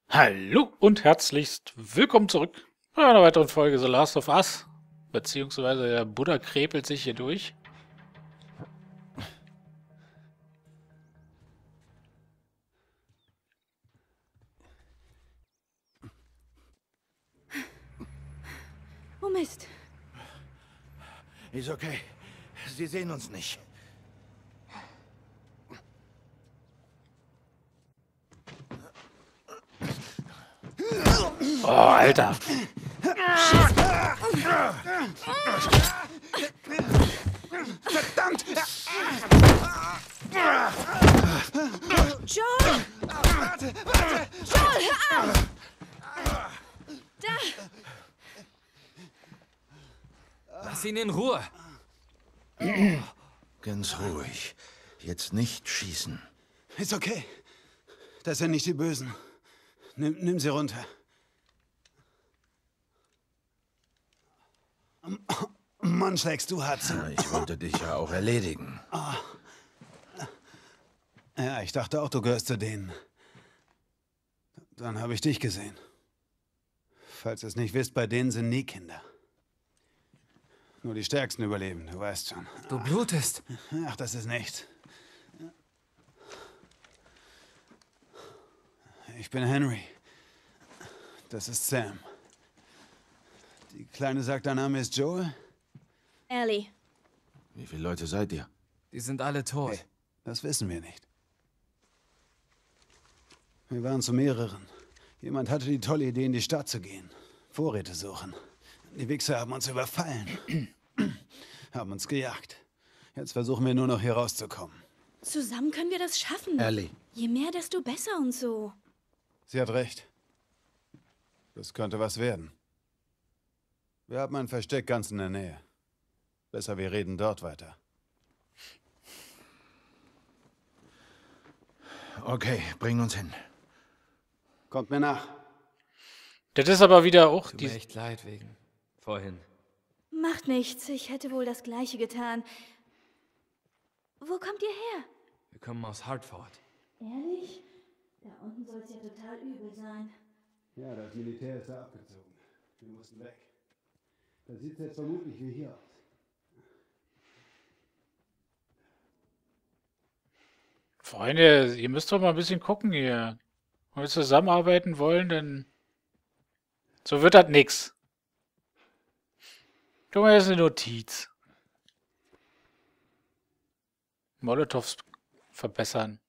Hallo und herzlichst willkommen zurück bei einer weiteren Folge The Last of Us. Beziehungsweise der Buddha krepelt sich hier durch. Oh Mist. Ist okay. Sie sehen uns nicht. Oh, Alter. Verdammt! Joel! Warte! Joel, hör auf! Da! Lass ihn in Ruhe. Ganz ruhig. Jetzt nicht schießen. Ist okay. Das sind nicht die Bösen. Nimm sie runter. Mann, schlägst du hart zu. Ich wollte dich ja auch erledigen. Ja, ich dachte auch, du gehörst zu denen. Dann habe ich dich gesehen. Falls ihr es nicht wisst, bei denen sind nie Kinder. Nur die Stärksten überleben, du weißt schon. Du blutest. Ach, das ist nichts. Ich bin Henry. Das ist Sam. Die Kleine sagt, dein Name ist Joel? Ellie. Wie viele Leute seid ihr? Die sind alle tot. Hey, das wissen wir nicht. Wir waren zu mehreren. Jemand hatte die tolle Idee, in die Stadt zu gehen. Vorräte suchen. Die Wichser haben uns überfallen. Haben uns gejagt. Jetzt versuchen wir nur noch hier rauszukommen. Zusammen können wir das schaffen. Ellie. Je mehr, desto besser und so. Sie hat recht. Das könnte was werden. Wir haben ein Versteck ganz in der Nähe. Besser, wir reden dort weiter. Okay, bring uns hin. Kommt mir nach. Das ist aber wieder auch Tut mir die... echt leid wegen vorhin. Macht nichts, ich hätte wohl das Gleiche getan. Wo kommt ihr her? Wir kommen aus Hartford. Ehrlich? Da unten soll es ja total übel sein. Ja, das Militär ist da abgezogen. Wir mussten weg. Da sieht es jetzt vermutlich wie hier aus. Freunde, ihr müsst doch mal ein bisschen gucken hier. Wenn wir zusammenarbeiten wollen, dann... So wird das nix. Guck mal, das ist eine Notiz. Molotows verbessern.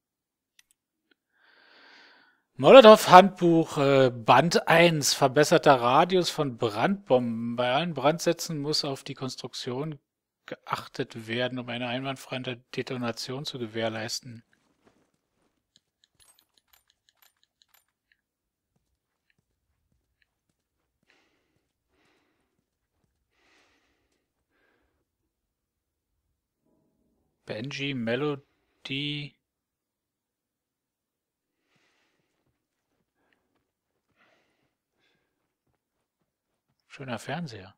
Molotow-Handbuch, Band 1, verbesserter Radius von Brandbomben. Bei allen Brandsätzen muss auf die Konstruktion geachtet werden, um eine einwandfreie Detonation zu gewährleisten. Benji, Melody... Schöner Fernseher.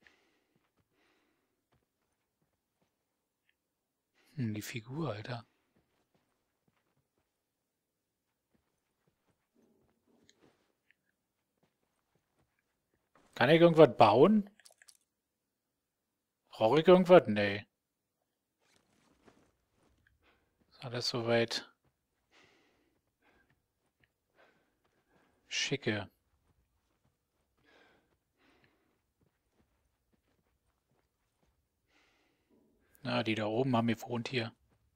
Die Figur, Alter. Kann ich irgendwas bauen? Brauche ich irgendwas? Nee. Ist alles soweit schicke. Na, die da oben haben gewohnt hier.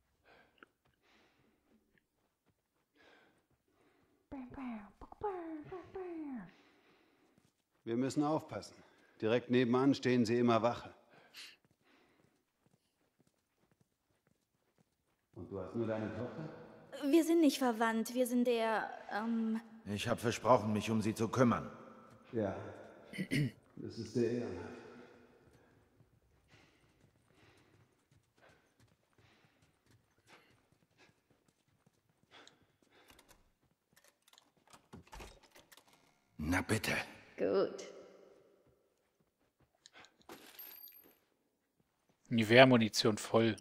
Wir müssen aufpassen. Direkt nebenan stehen sie immer Wache. Und du hast nur deine Tochter? Wir sind nicht verwandt, wir sind Ich habe versprochen, mich um sie zu kümmern. Ja. Das ist der Ehrenhaft. Na bitte. Gut. Die Wehrmunition voll.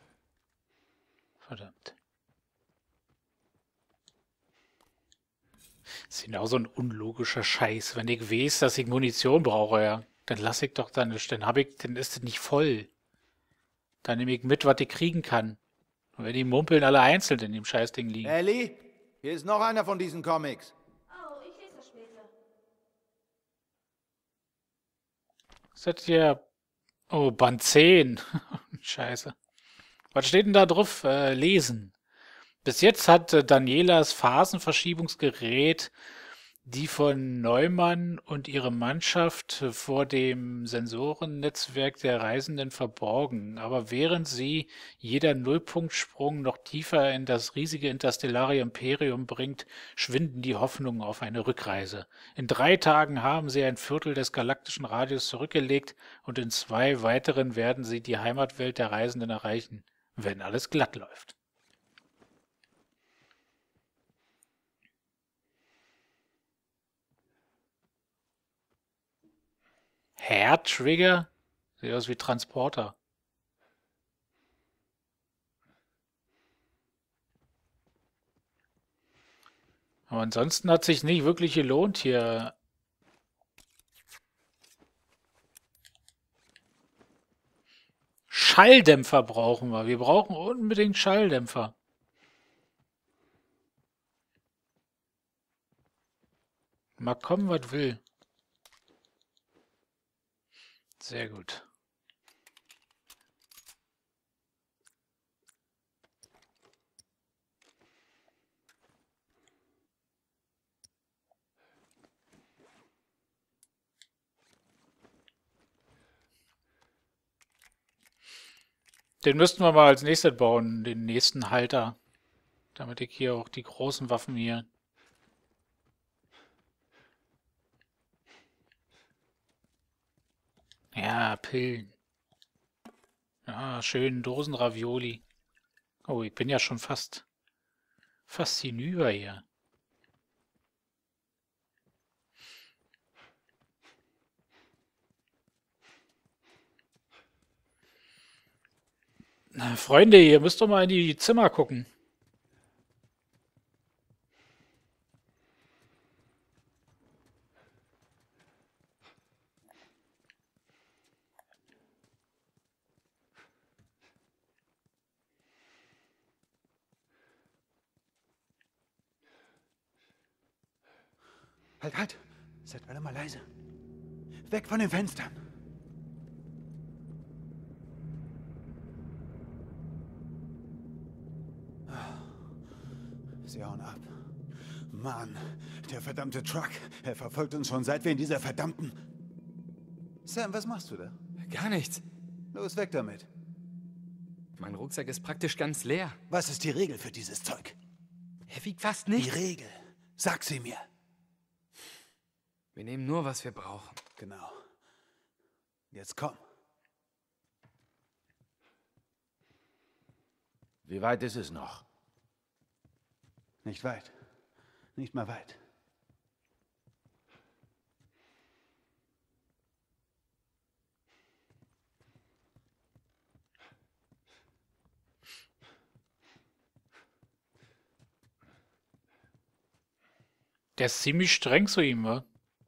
Verdammt. Das ist genau so ein unlogischer Scheiß. Wenn ich weiß, dass ich Munition brauche, ja, dann lasse ich doch dann nicht. Dann ist es nicht voll. Dann nehme ich mit, was ich kriegen kann. Und wenn die Mumpeln alle einzeln in dem Scheißding liegen. Ellie, hier ist noch einer von diesen Comics. Oh, ich lese das später. Was hat hier? Oh, Band 10. Scheiße. Was steht denn da drauf? Lesen. Bis jetzt hat Danielas Phasenverschiebungsgerät die von Neumann und ihre Mannschaft vor dem Sensorennetzwerk der Reisenden verborgen. Aber während sie jeder Nullpunktsprung noch tiefer in das riesige interstellare Imperium bringt, schwinden die Hoffnungen auf eine Rückreise. In 3 Tagen haben sie ein Viertel des galaktischen Radius zurückgelegt und in 2 weiteren werden sie die Heimatwelt der Reisenden erreichen, wenn alles glatt läuft. Hair Trigger? Sieht aus wie Transporter. Aber ansonsten hat sich nicht wirklich gelohnt hier. Schalldämpfer brauchen wir. Wir brauchen unbedingt Schalldämpfer. Mal kommen, was will. Sehr gut. Den müssten wir mal als nächstes bauen, den nächsten Halter. Damit ich hier auch die großen Waffen hier... Ja, Pillen. Ja, schön Dosenravioli. Oh, ich bin ja schon fast hinüber hier. Na, Freunde, ihr müsst doch mal in die Zimmer gucken. Halt, halt! Seid alle mal leise. Weg von den Fenstern! Sie hauen ab. Mann, der verdammte Truck. Er verfolgt uns schon, seit wir in dieser verdammten... Sam, was machst du da? Gar nichts. Los, weg damit. Mein Rucksack ist praktisch ganz leer. Was ist die Regel für dieses Zeug? Er wiegt fast Die nichts. Regel. Sag sie mir. Wir nehmen nur, was wir brauchen. Genau. Jetzt komm. Wie weit ist es noch? Nicht weit. Nicht mal weit. Der ist ziemlich streng zu ihm, wa?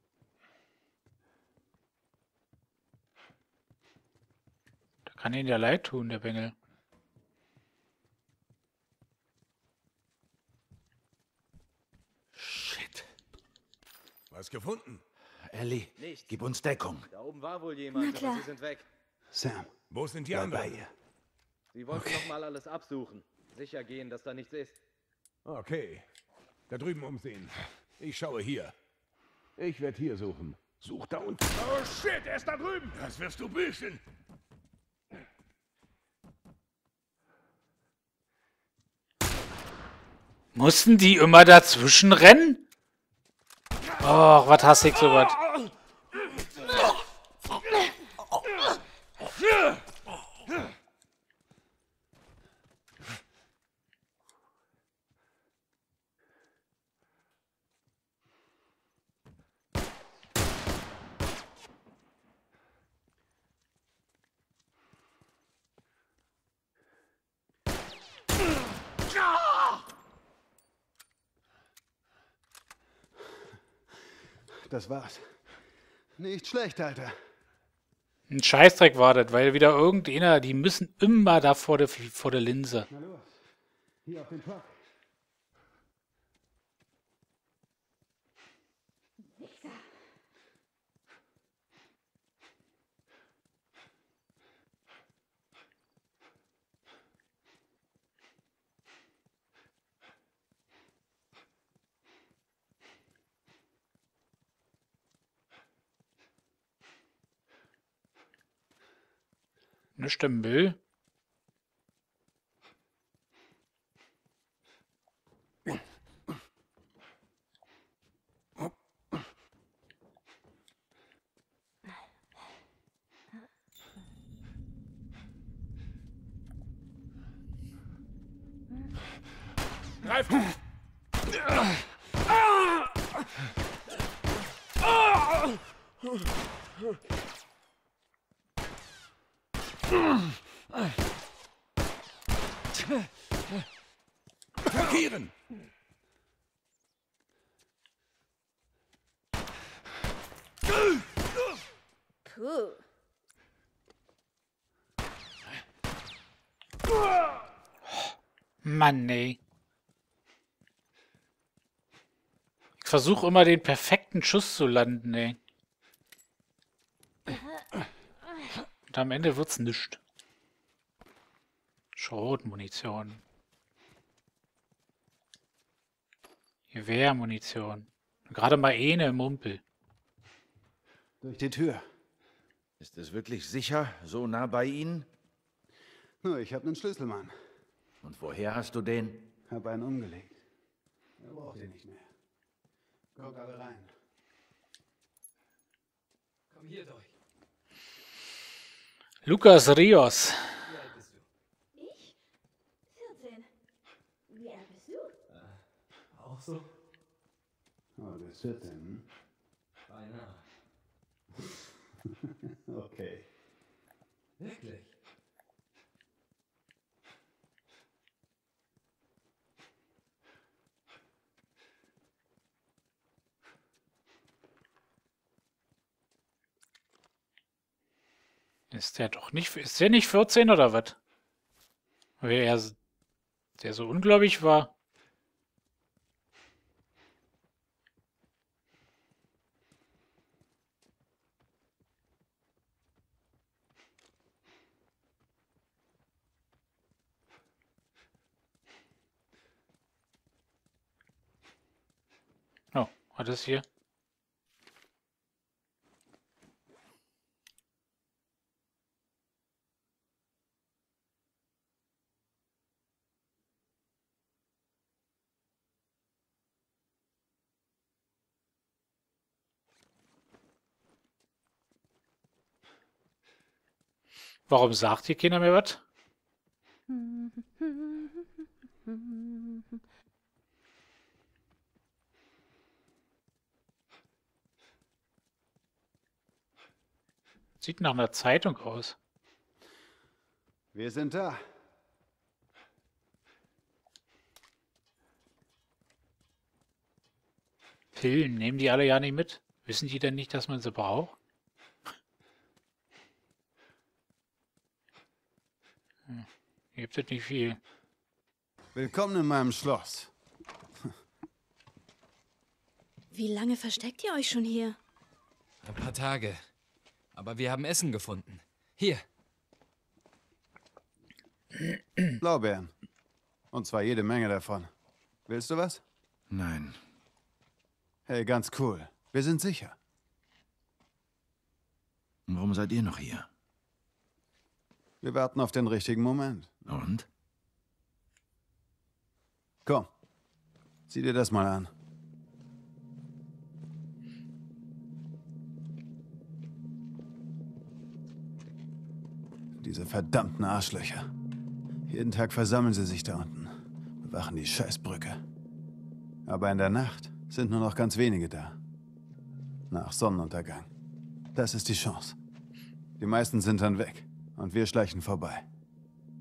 Da kann ihn ja leid tun, der Bengel. Shit. Was gefunden? Ellie, Nichts. gib uns Deckung. Da oben war wohl jemand, Na klar. aber sie sind weg. Sam, Wo sind die bleib bei anderen? ihr. Sie wollten noch mal alles absuchen. Sicher gehen, dass da nichts ist. Okay. Da drüben umsehen. Ich schaue hier. Ich werde hier suchen. Such da unten. Oh shit, er ist da drüben. Das wirst du büßen. Mussten die immer dazwischen rennen? Och, was hasse ich so was? Das war's. Nicht schlecht, Alter. Ein Scheißdreck war das, weil wieder irgendeiner, die müssen immer da vor der Linse. Na los. Hier auf den Truck. Nicht im Müll. Greif! Attackieren! Puh. Mann, ey. Ich versuche immer den perfekten Schuss zu landen, ey. Und am Ende wird's nischt. Schrotmunition. Gewehrmunition. Gerade mal eine im Mumpel. Durch die Tür. Ist es wirklich sicher, so nah bei Ihnen? Nur, ich habe einen Schlüssel, Mann. Und woher hast du den? Hab einen umgelegt. Er braucht ihn nicht mehr. Kommt alle rein. Komm hier durch. Lucas Rios. Wie alt bist du? Ich? 14. Wie alt bist du? Auch so? Oh, du bist 14, hm? Beinahe. Okay. Wirklich? Ist der nicht 14 oder was? Wer der so ungläubig war. Oh, was ist hier? Warum sagt hier keiner mehr was? Sieht nach einer Zeitung aus. Wir sind da. Pillen, nehmen die alle ja nicht mit? Wissen die denn nicht, dass man sie braucht? Hier gibt es nicht viel. Willkommen in meinem Schloss. Wie lange versteckt ihr euch schon hier? Ein paar Tage. Aber wir haben Essen gefunden. Hier. Blaubeeren. Und zwar jede Menge davon. Willst du was? Nein. Hey, ganz cool. Wir sind sicher. Und warum seid ihr noch hier? Wir warten auf den richtigen Moment. Und? Komm. Sieh dir das mal an. Diese verdammten Arschlöcher. Jeden Tag versammeln sie sich da unten. Bewachen die Scheißbrücke. Aber in der Nacht sind nur noch ganz wenige da. Nach Sonnenuntergang. Das ist die Chance. Die meisten sind dann weg. Und wir schleichen vorbei.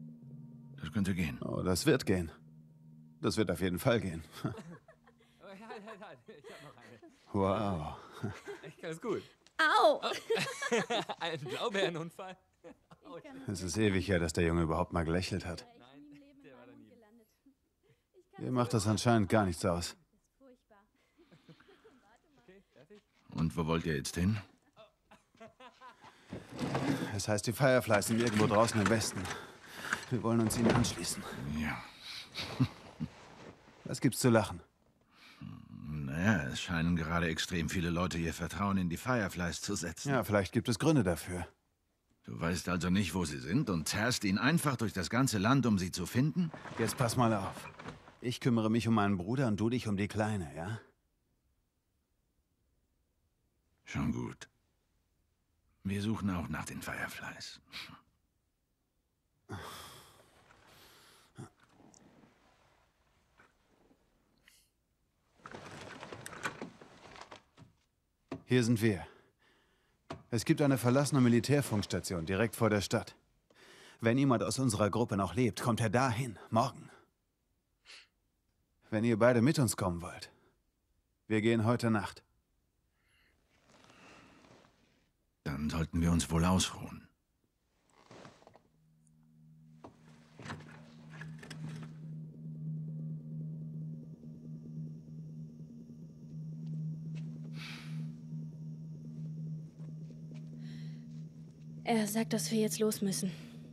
Das könnte gehen. Oh, das wird gehen. Das wird auf jeden Fall gehen. Ich hab noch eine. Wow. Echt ganz gut. Au! Ein Blaubeerenunfall. Es ist ewig her, dass der Junge überhaupt mal gelächelt hat. Nein, der war da nie. Ihr macht das anscheinend gar nichts aus. Okay, fertig? Und wo wollt ihr jetzt hin? Es heißt, die Fireflies sind irgendwo draußen im Westen. Wir wollen uns ihnen anschließen. Ja. Was gibt's zu lachen? Naja, es scheinen gerade extrem viele Leute ihr Vertrauen in die Fireflies zu setzen. Ja, vielleicht gibt es Gründe dafür. Du weißt also nicht, wo sie sind und zerrst ihn einfach durch das ganze Land, um sie zu finden? Jetzt pass mal auf. Ich kümmere mich um meinen Bruder und du dich um die Kleine, ja? Schon gut. Wir suchen auch nach den Fireflies. Hier sind wir. Es gibt eine verlassene Militärfunkstation direkt vor der Stadt. Wenn jemand aus unserer Gruppe noch lebt, kommt er dahin, morgen. Wenn ihr beide mit uns kommen wollt. Wir gehen heute Nacht. Dann sollten wir uns wohl ausruhen. Er sagt, dass wir jetzt los müssen.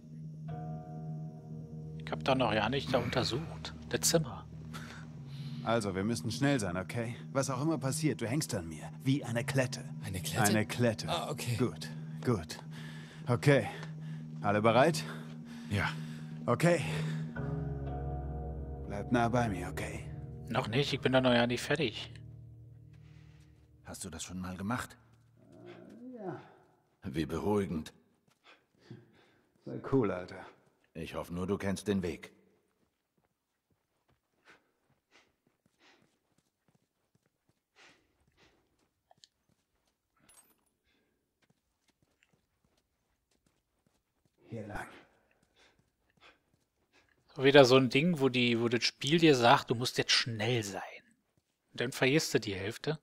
Ich hab da noch ja nicht da untersucht. Das Zimmer. Also, wir müssen schnell sein, okay? Was auch immer passiert, du hängst an mir. Wie eine Klette. Eine Klette? Eine Klette. Ah, okay. Gut, gut. Okay. Alle bereit? Ja. Okay. Bleibt nah bei mir, okay? Noch nicht, ich bin da noch ja nicht fertig. Hast du das schon mal gemacht? Ja. Wie beruhigend. Sei cool, Alter. Ich hoffe nur, du kennst den Weg. Hier lang. So wieder so ein Ding, wo das Spiel dir sagt, du musst jetzt schnell sein. Und dann vergisst du die Hälfte.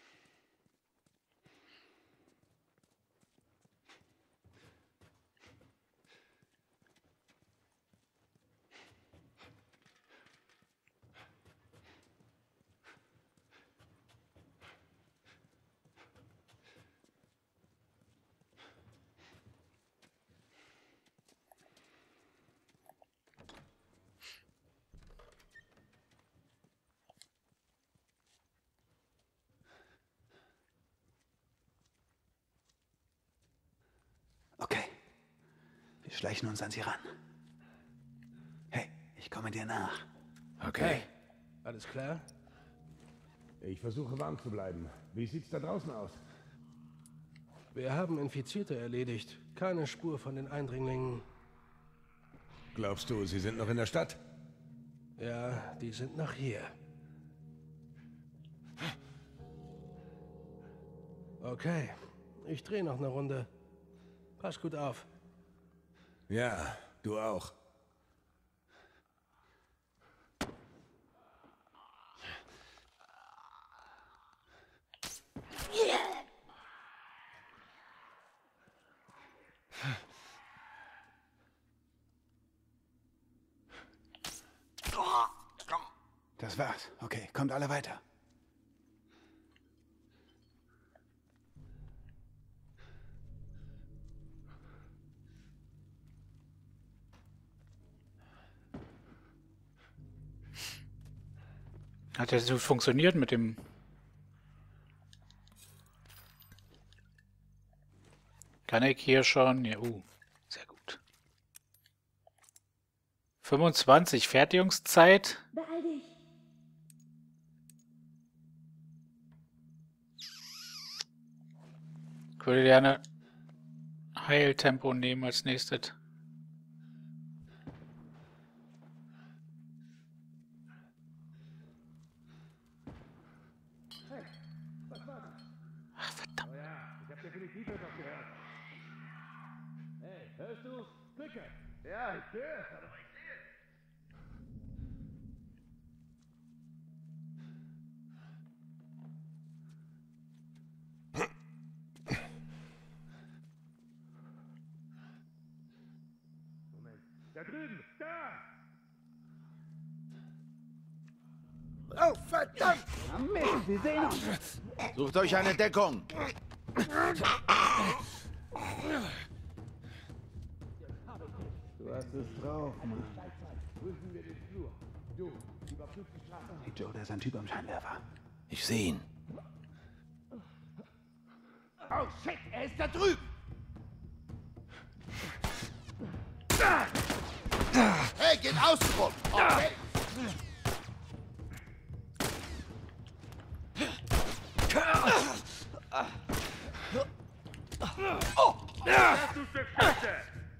Okay. Wir schleichen uns an sie ran. Hey, ich komme dir nach. Okay. Alles klar? Ich versuche warm zu bleiben. Wie sieht's da draußen aus? Wir haben Infizierte erledigt. Keine Spur von den Eindringlingen. Glaubst du, sie sind noch in der Stadt? Ja, die sind noch hier. Okay, ich drehe noch eine Runde. Pass gut auf. Ja, du auch. Das war's. Okay, kommt alle weiter. Hat ja so funktioniert mit dem... Kann ich hier schon... Ja, sehr gut. 25 Fertigungszeit. Beeil dich. Ich würde gerne Heiltempo nehmen als nächstes. Ach, verdammt. Ich hab definitiv etwas gehört. Hey, hörst du? Blicke! Ja, ich höre. Aber ich sehe es. Da drüben! Da! Oh, verdammt! Mist, sie sehen uns! Sucht euch eine Deckung! Du hast es drauf, Mann. Hey Joe, da ist ein Typ am Scheinwerfer. Ich sehe ihn. Oh shit, er ist da drüben! Hey, geht außen rum! Okay. Das tut der Scheiße!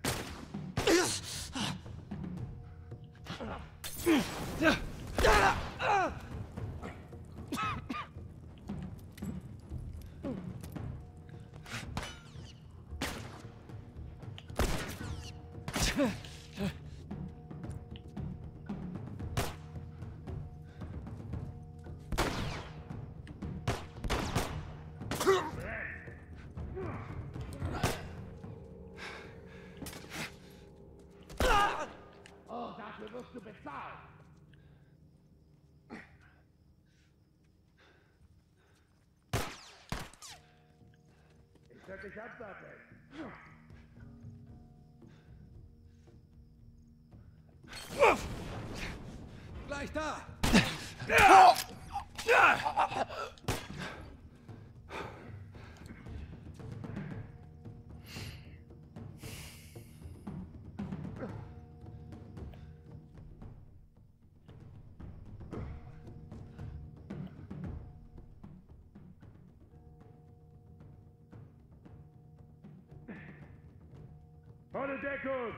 Oh, dafür wirst du bezahlt! Ich werde dich absatteln. Gleich da! Volle Deckung!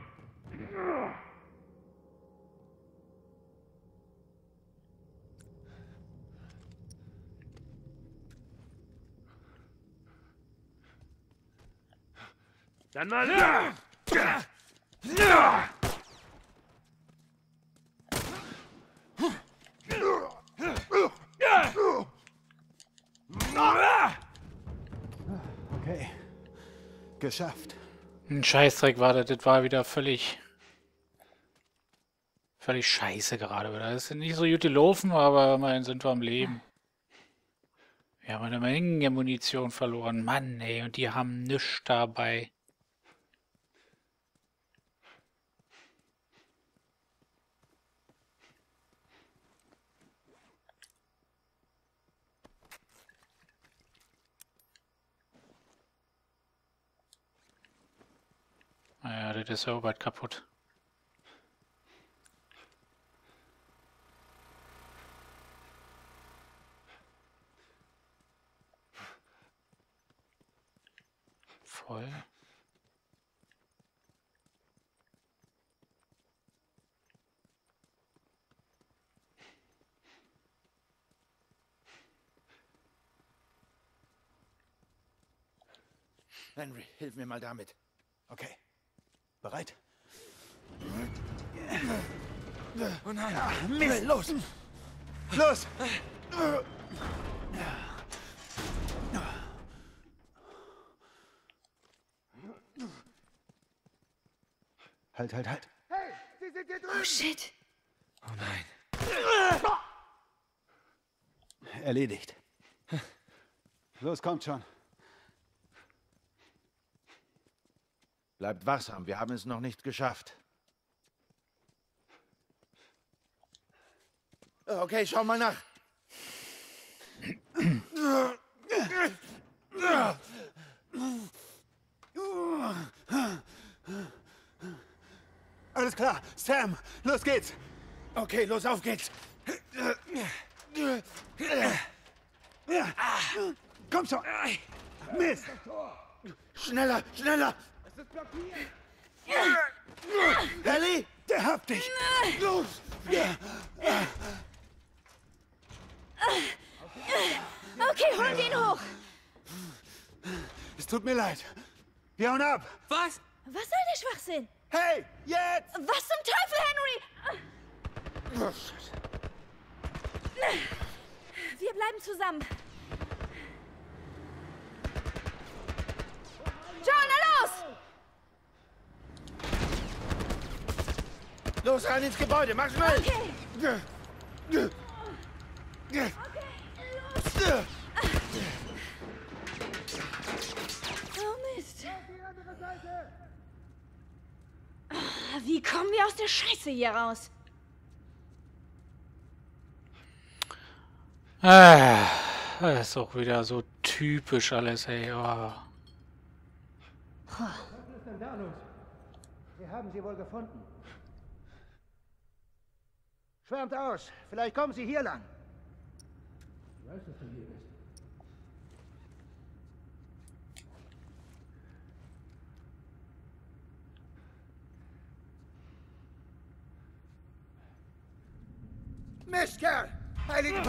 Dann mal los! Okay. Geschafft. Ein Scheißdreck war das. Das war wieder völlig scheiße gerade wieder. Das ist nicht so gut gelaufen, aber immerhin sind wir am Leben. Wir haben eine Menge Munition verloren. Mann, ey, und die haben nichts dabei. Naja, das ist ja auch bald kaputt. Voll. Henry, hilf mir mal damit. Okay. Bereit? Oh nein! Mist, los! Los! Halt, halt, halt. Hey, sie sind hier drüben! Oh shit. Oh nein! Erledigt. Los, kommt schon. Bleibt wachsam, wir haben es noch nicht geschafft. Okay, schau mal nach. Alles klar. Sam, los geht's. Okay, los, auf geht's. Komm schon. Mist. Schneller, schneller. Ellie, Der habt dich. Los. Okay, holen wir ihn hoch. Es tut mir leid. Wir hauen ab. Was? Was soll der Schwachsinn? Hey, jetzt. Was zum Teufel, Henry? Oh, shit. Wir bleiben zusammen. John, na los! Los, rein ins Gebäude, mach schnell! Okay. Oh Mist. Wie kommen wir aus der Scheiße hier raus? Das ist auch wieder so typisch alles, ey. Oh. Was ist denn da los? Wir haben sie wohl gefunden. Schwärmt aus. Vielleicht kommen sie hier lang. Ich weiß, dass du hier bist. Mistkerl! Heilige...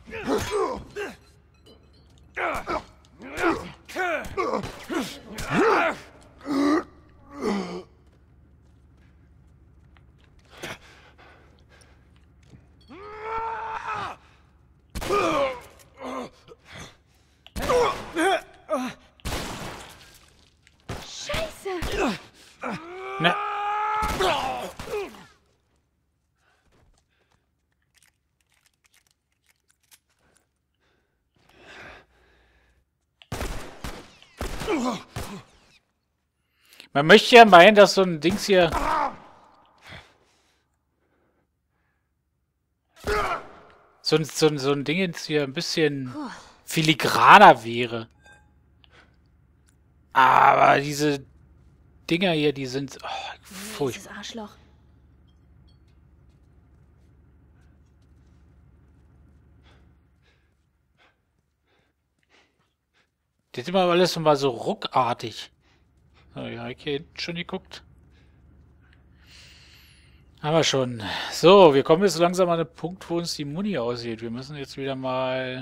Scheiße. Ne. Man möchte ja meinen, dass so ein Dings hier... So ein Ding jetzt hier ein bisschen filigraner wäre. Aber diese Dinger hier, die sind... Oh, furchtbar. Dieses Arschloch. Das ist immer alles mal so ruckartig. So, ja, ich hier hinten schon geguckt. Aber schon. So, wir kommen jetzt langsam an den Punkt, wo uns die Muni aussieht. Wir müssen jetzt wieder mal...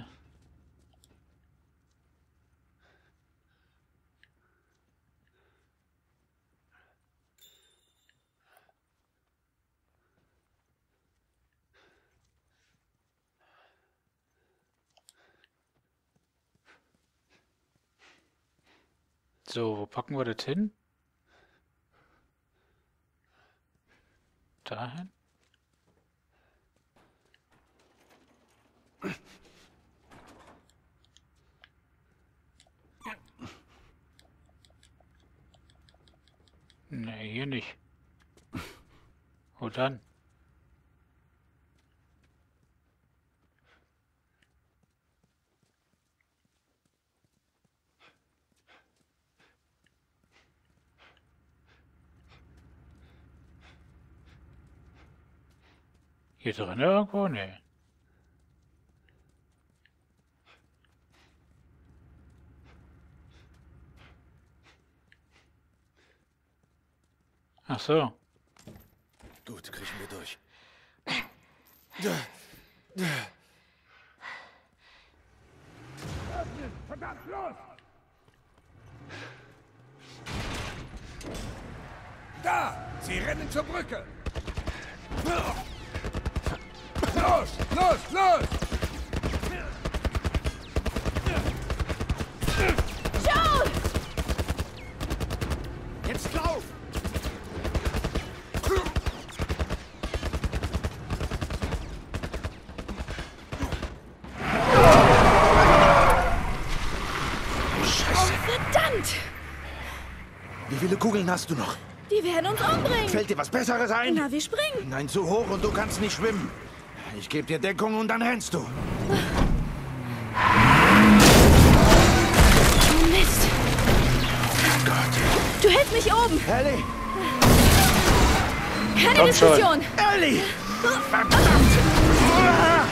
So, wo packen wir das hin? Dahin? Nee, hier nicht. Wo dann? Hier drin irgendwo? Nee. Ach so. Gut, kriechen wir durch. Verdammt, los! Da! Sie rennen zur Brücke! Los! Los! Los! Joel! Jetzt lauf! Verdammt! Wie viele Kugeln hast du noch? Die werden uns umbringen. Fällt dir was Besseres ein? Na, wir springen. Nein, zu hoch und du kannst nicht schwimmen. Ich gebe dir Deckung und dann rennst du. Oh Mist. Gott. Du hältst mich oben. Ellie! Keine Komm schon. Diskussion. Ellie! Verdammt!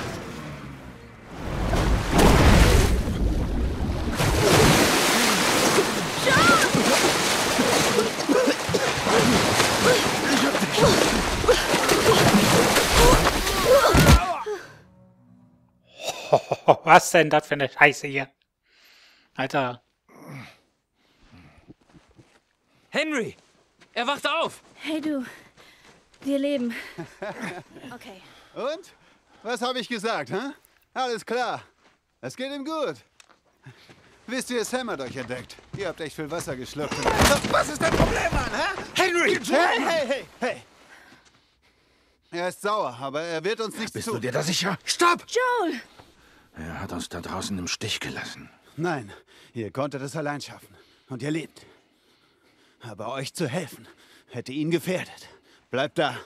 Was denn das für eine Scheiße hier? Alter. Henry! Er wacht auf! Hey du, wir leben. Okay. Und? Was habe ich gesagt, hä? Alles klar. Es geht ihm gut. Wisst ihr, Sam hat euch entdeckt. Ihr habt echt viel Wasser geschluckt. Was ist dein Problem, Mann, hä? Henry! Hey, hey, hey, hey! Er ist sauer, aber er wird uns nichts Bist tun. du dir da sicher? Stopp! Joel! Er hat uns da draußen im Stich gelassen. Nein, ihr konntet es allein schaffen. Und ihr lebt. Aber euch zu helfen, hätte ihn gefährdet. Bleibt da.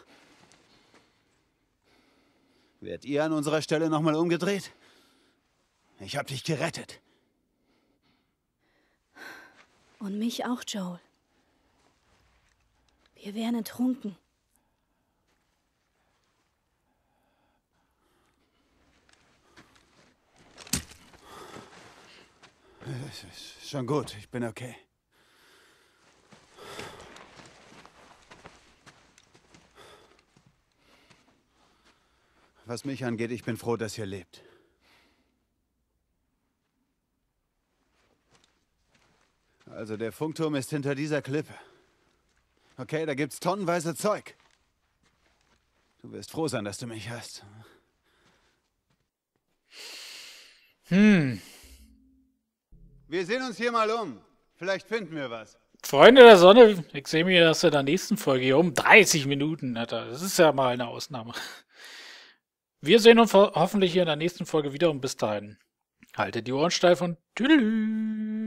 Wärt ihr an unserer Stelle nochmal umgedreht? Ich hab dich gerettet. Und mich auch, Joel. Wir wären ertrunken. Es ist schon gut, ich bin okay. Was mich angeht, ich bin froh, dass ihr lebt. Also der Funkturm ist hinter dieser Klippe. Okay, da gibt's tonnenweise Zeug. Du wirst froh sein, dass du mich hast. Wir sehen uns hier mal um. Vielleicht finden wir was. Freunde der Sonne, ich sehe mir das in der nächsten Folge hier um. 30 Minuten, Alter. Das ist ja mal eine Ausnahme. Wir sehen uns hoffentlich hier in der nächsten Folge wieder und bis dahin. Haltet die Ohren steif und tschüss.